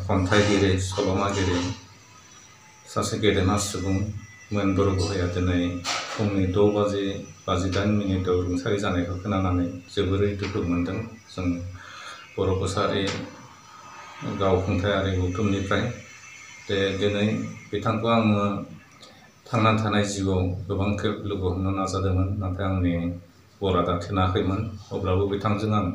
खन्थाइगिरि सल'मागिरि सासे गेदेमा सुबुंमोन बरग'हाइआ दिनै फुंनि 6:58 रुंसारि जानायखौ खोनानानै जोबोरै दुखु मोनदों जों बर' कसारि गावखुंथायारि गौथुमनिफ्राय दिनै बिथांखौ आङो थांना थानाय जिउआव गोबां खेब लोगो हमनो नाजादोंमोन, नाथाय आंनि बरादा थोनाखैमोन। अब्लाबो बिथांजों आं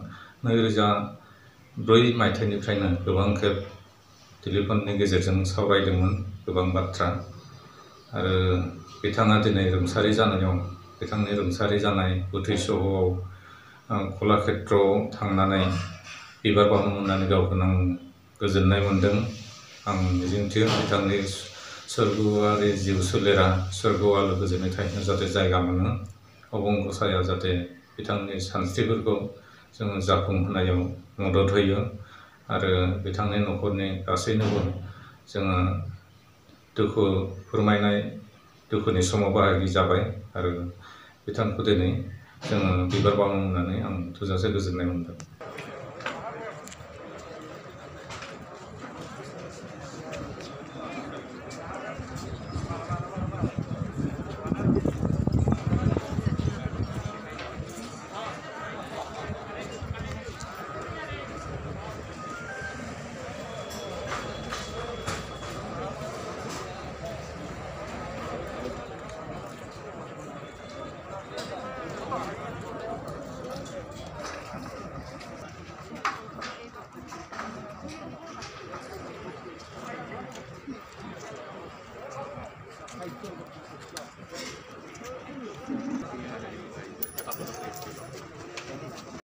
2004 मायथाइनिफ्रायनो गोबां खेब टेलिफननि गेजेरजों सावरायदोंमोन गोबां बाथ्रा। आरो बिथाङा दिनै रुंसारि जानायाव बिथांनि रुंसारि जानाय गोथै सह'आव कलाक्षेत्रआव थांनानै बिबार बावनो मोननानै गावखौनो आं गोजोननाय मोनदों। आं मिजिंथियो बिथांनि सोरगोआरि जिउ सोलेरा सोरगोआव आलो गोजोनै थाहैनो जाहाथे जायगा मोनो। अबं गसाइआ जाहाथे बिथांनि सानस्रिफोरखौ जोङो जाफुंहोनायाव मदद होयो आरो बिथांनि न'खरनि गासैनोबो जोङो दुखु फोरमायनाय दुखुनि समाव बाहागि जाबाय आरो बिथांखौ दिनै जोङो बिबार बावनो मोननानै आं थोजासे गोजोननाय मोनदों।